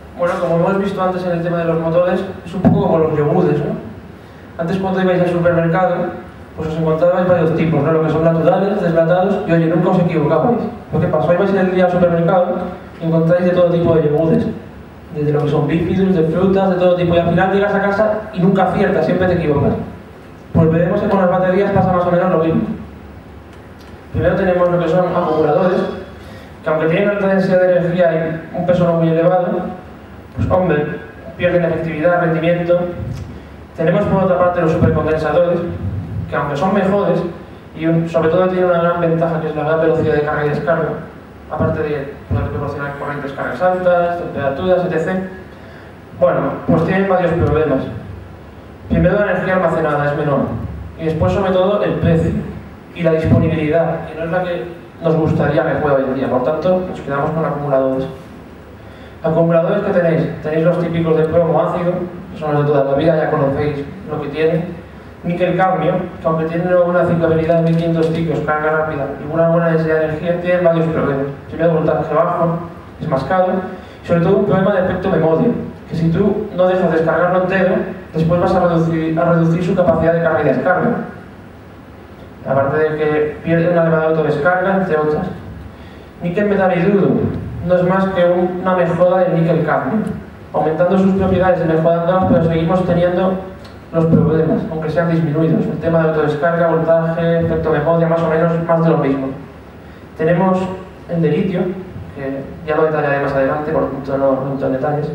Bueno, como hemos visto antes en el tema de los motores, es un poco como los yogures, ¿no? Antes cuando ibais al supermercado, pues os encontrabais varios tipos, ¿no? Lo que son naturales, deslatados, y oye, nunca os equivocabais. Lo que pasó, ibais el día al supermercado y encontráis de todo tipo de yogures, desde lo que son bífidos, de frutas, de todo tipo, y al final llegas a casa y nunca aciertas, siempre te equivocas. Pues veremos que con las baterías pasa más o menos lo mismo. Primero tenemos lo que son acumuladores, que aunque tienen alta densidad de energía y un peso no muy elevado, pues hombre, pierden efectividad, rendimiento. Tenemos por otra parte los supercondensadores, que aunque son mejores, y sobre todo tienen una gran ventaja, que es la gran velocidad de carga y descarga, aparte de poder proporcionar corrientes cargas altas, temperaturas, etc. Bueno, pues tienen varios problemas. Primero, la energía almacenada es menor, y después sobre todo el precio y la disponibilidad, que no es la que nos gustaría que fuera hoy en día. Por tanto, nos quedamos con acumuladores. Acumuladores que tenéis los típicos de plomo ácido, que son los de toda la vida, ya conocéis lo que tienen. Níquel cadmio, que aunque tienen una ciclabilidad de 1500 ciclos, carga rápida y una buena densidad de energía, tienen varios problemas. Primero, voltaje bajo, es más caro, y sobre todo un problema de efecto memoria, que si tú no dejas descargarlo entero, después vas a reducir su capacidad de carga y descarga. Aparte de que pierde una elevada autodescarga, entre otras. Níquel metal hidruro no es más que una mejora del níquel cadmio, aumentando sus propiedades y mejorándolas, pero seguimos teniendo los problemas, aunque sean disminuidos. El tema de autodescarga, voltaje, efecto memoria, más o menos más de lo mismo. Tenemos el de litio, que ya lo detallaré más adelante, por tanto no entro en detalles.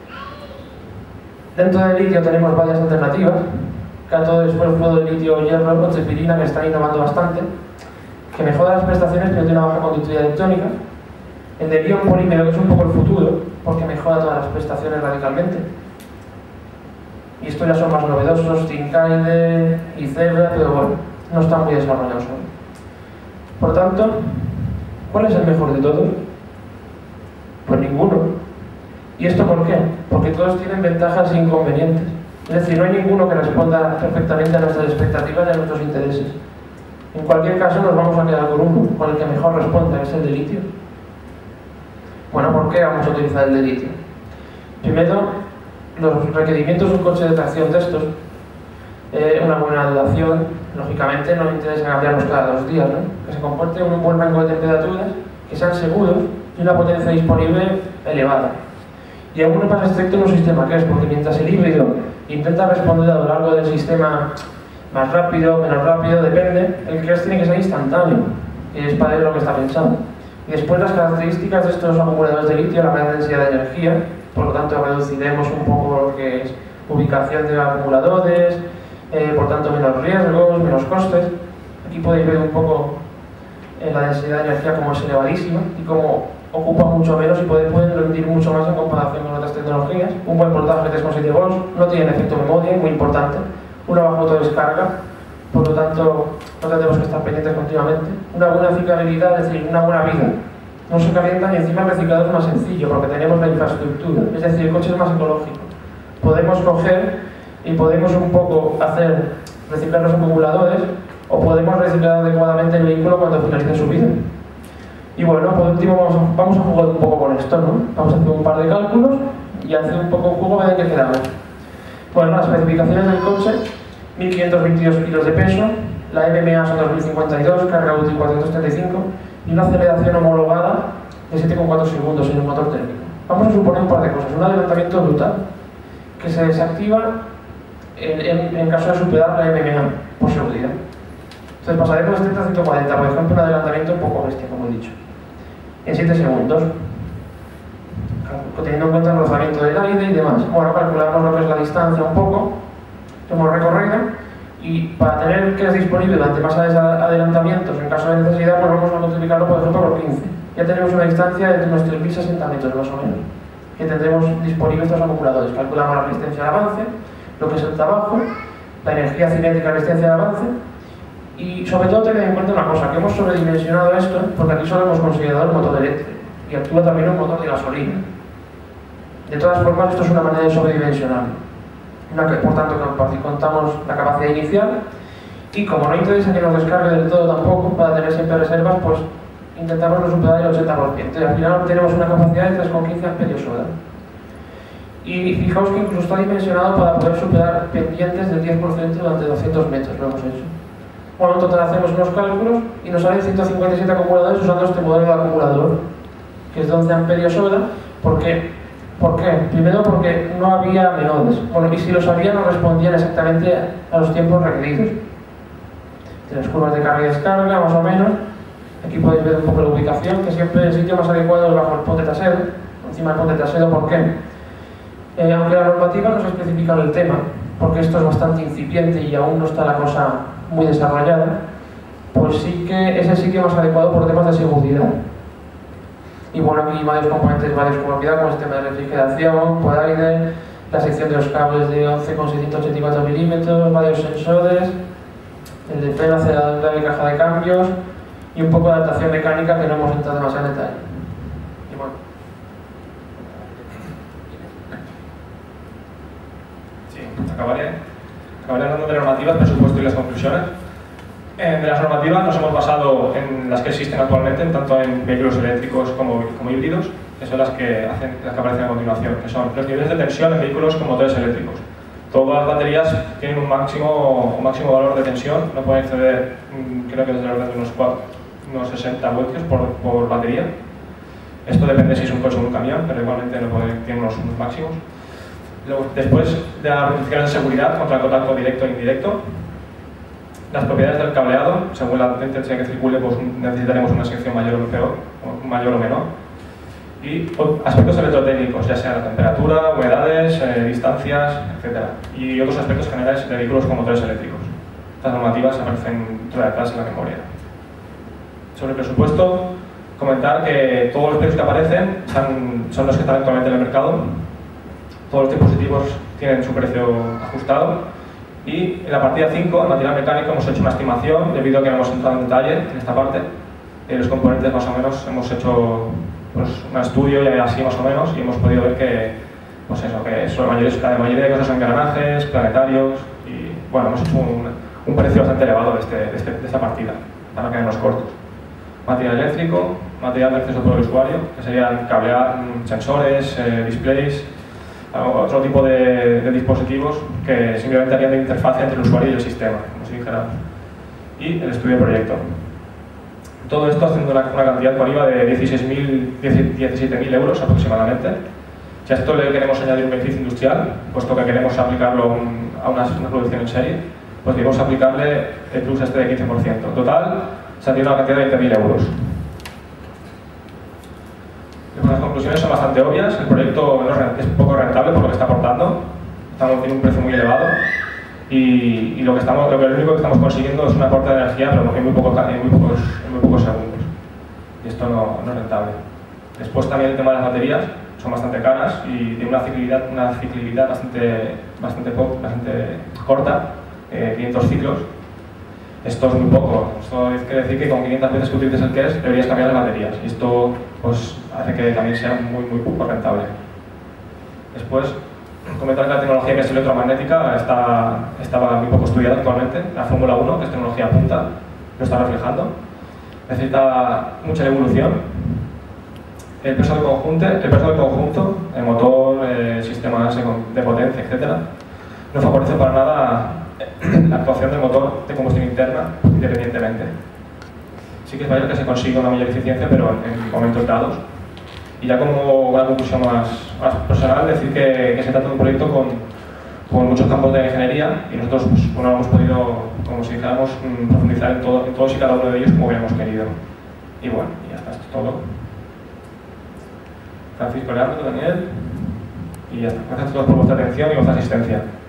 Dentro del litio tenemos varias alternativas. Cátodo, esfuerzo de litio, hierro, o cepirina, que están innovando bastante, que mejora las prestaciones pero tiene una baja conductividad electrónica. El de ion polímero, que es un poco el futuro, porque mejora todas las prestaciones radicalmente. Y estos ya son más novedosos, Tinkaide y Zebra, pero bueno, no están muy desarrollados aún. Por tanto, ¿cuál es el mejor de todos? Pues ninguno. ¿Y esto por qué? Porque todos tienen ventajas e inconvenientes. Es decir, no hay ninguno que responda perfectamente a nuestras expectativas y a nuestros intereses. En cualquier caso, nos vamos a quedar con uno, con el que mejor responde, que es el de litio. Bueno, ¿por qué vamos a utilizar el de litio? Primero, los requerimientos de un coche de tracción de estos, una buena duración, lógicamente no interesa cambiarlos cada 2 días, ¿no? Que se comporte un buen rango de temperaturas, que sean seguros y una potencia disponible elevada. Y aún no más estricto en un sistema que es, porque mientras el híbrido intenta responder a lo largo del sistema más rápido, menos rápido, depende, el CRES tiene que ser instantáneo, que es para él lo que está pensando. Y después las características de estos acumuladores de litio, la gran densidad de energía, por lo tanto reduciremos un poco lo que es ubicación de acumuladores, por tanto menos riesgos, menos costes. Aquí podéis ver un poco la densidad de energía como es elevadísima y como ocupa mucho menos y pueden rendir mucho más en comparación con otras tecnologías. Un buen voltaje de 3,7 volts, no tiene efecto memoria, muy importante. Una baja autodescarga, por lo tanto no tendremos que estar pendientes continuamente. Una buena ciclabilidad, es decir, una buena vida. No se calientan y encima el reciclado es más sencillo porque tenemos la infraestructura, es decir, el coche es más ecológico. Podemos coger y podemos un poco reciclar los acumuladores o podemos reciclar adecuadamente el vehículo cuando finalice su vida. Y bueno, por último vamos a jugar un poco con esto, ¿no? Vamos a hacer un par de cálculos y hacer un poco un juego de qué quedamos. Bueno, las especificaciones del coche, 1522 kilos de peso, la MMA son 2052, carga útil 435 y una aceleración homologada de 7,4 segundos en el motor térmico. Vamos a suponer un par de cosas. Un adelantamiento brutal, que se desactiva en caso de superar la MMA, por seguridad. Entonces pasaremos de 30 a 140, por ejemplo, un adelantamiento un poco bestia, como he dicho, en 7 segundos, teniendo en cuenta el rozamiento del aire y demás. Bueno, calculamos lo que es la distancia un poco que hemos recorrido y para tener que es disponible durante más adelantamientos en caso de necesidad, pues vamos a multiplicarlo por ejemplo por 15. Ya tenemos una distancia de unos 3.060 metros más o menos que tendremos disponibles estos acumuladores. Calculamos la resistencia de avance, lo que es el trabajo, la energía cinética, resistencia de avance y sobre todo tener en cuenta una cosa, que hemos sobredimensionado esto porque aquí solo hemos considerado el motor eléctrico y actúa también un motor de gasolina. De todas formas, esto es una manera de sobredimensionarlo. Por tanto, contamos la capacidad inicial y como no interesa que nos descargue del todo tampoco, para tener siempre reservas, pues intentamos no superar el 80% y al final obtenemos una capacidad de 3,15 amperios hora. Y fijaos que incluso está dimensionado para poder superar pendientes del 10% durante 200 metros, lo hemos hecho. Bueno, en total hacemos unos cálculos y nos salen 157 acumuladores usando este modelo de acumulador, que es de 11 amperios hora. ¿Por qué? Primero porque no había menodes. Bueno, y si los había no respondían exactamente a los tiempos requeridos. Tienes curvas de carga y descarga, más o menos. Aquí podéis ver un poco la ubicación, que siempre el sitio más adecuado es bajo el ponte trasero, encima del ponte trasero. ¿Por qué? Aunque la normativa no se especifica en el tema, porque esto es bastante incipiente y aún no está la cosa muy desarrollada, pues sí que es el sitio más adecuado por temas de seguridad. Y bueno, aquí hay varios componentes, varios como el sistema de refrigeración, por aire, la sección de los cables de 11,684 milímetros, varios sensores, el de freno, acelerador y caja de cambios, y un poco de adaptación mecánica que no hemos entrado demasiado en detalle. Y bueno. Sí, acabaré hablando de normativas, presupuesto y las conclusiones. De las normativas nos hemos basado en las que existen actualmente, tanto en vehículos eléctricos como híbridos, que son las que aparecen a continuación, que son los niveles de tensión en vehículos con motores eléctricos. Todas las baterías tienen un máximo valor de tensión, no pueden exceder, creo que desde el orden de unos 60 voltios por batería. Esto depende si es un coche o un camión, pero igualmente tiene unos máximos. Luego, después de las notificaciones de seguridad contra el contacto directo e indirecto, las propiedades del cableado, según la intensidad que circule, pues necesitaremos una sección mayor o menor. Y aspectos electrotécnicos, ya sea la temperatura, humedades, distancias, etc. Y otros aspectos generales de vehículos con motores eléctricos. Estas normativas aparecen todas atrás en la memoria. Sobre el presupuesto, comentar que todos los precios que aparecen son los que están actualmente en el mercado. Todos los dispositivos tienen su precio ajustado. Y en la partida 5, en material mecánico, hemos hecho una estimación, debido a que no hemos entrado en detalle en esta parte. Los componentes más o menos hemos hecho pues, un estudio y así más o menos, y hemos podido ver que, pues eso, que la mayoría de cosas son engranajes, planetarios, y bueno, hemos hecho un precio bastante elevado de esta partida, para quedarnos cortos. Material eléctrico, material de acceso por el usuario, que serían cablear, sensores, displays, otro tipo de dispositivos que simplemente harían de interfaz entre el usuario y el sistema, como si dijéramos. Y el estudio de proyecto. Todo esto haciendo una cantidad por IVA de 17.000 euros aproximadamente. Si a esto le queremos añadir un beneficio industrial, puesto que queremos aplicarlo a una producción en serie, pues debemos aplicarle el plus este de 15%. Total, se tiene una cantidad de 20.000 euros. Las conclusiones son bastante obvias. El proyecto es poco rentable por lo que está aportando. Tiene un precio muy elevado y lo único que estamos consiguiendo es un aporte de energía, pero en muy pocos segundos. Y esto no es rentable. Después también el tema de las baterías son bastante caras y de una ciclabilidad bastante corta, 500 ciclos. Esto es muy poco. Esto quiere decir que con 500 veces que utilices el KERS deberías cambiar las baterías. Y esto pues, hace que también sea muy poco rentable. Después, comentar que la tecnología que es electromagnética está muy poco estudiada actualmente. La Fórmula 1, que es tecnología punta, lo está reflejando. Necesita mucha evolución. El peso del conjunto, el motor, sistemas de potencia, etc., no favorece para nada la actuación del motor de combustión interna independientemente. Sí que es verdad que se consigue una mayor eficiencia, pero en momentos dados. Y ya como una conclusión más personal, decir que se trata de un proyecto con muchos campos de ingeniería y nosotros pues, no hemos podido, como si dijéramos, profundizar en todos y cada uno de ellos como hubiéramos querido. Y bueno, y ya está, esto es todo. Francisco Leandro, Daniel, y ya está. Gracias a todos por vuestra atención y vuestra asistencia.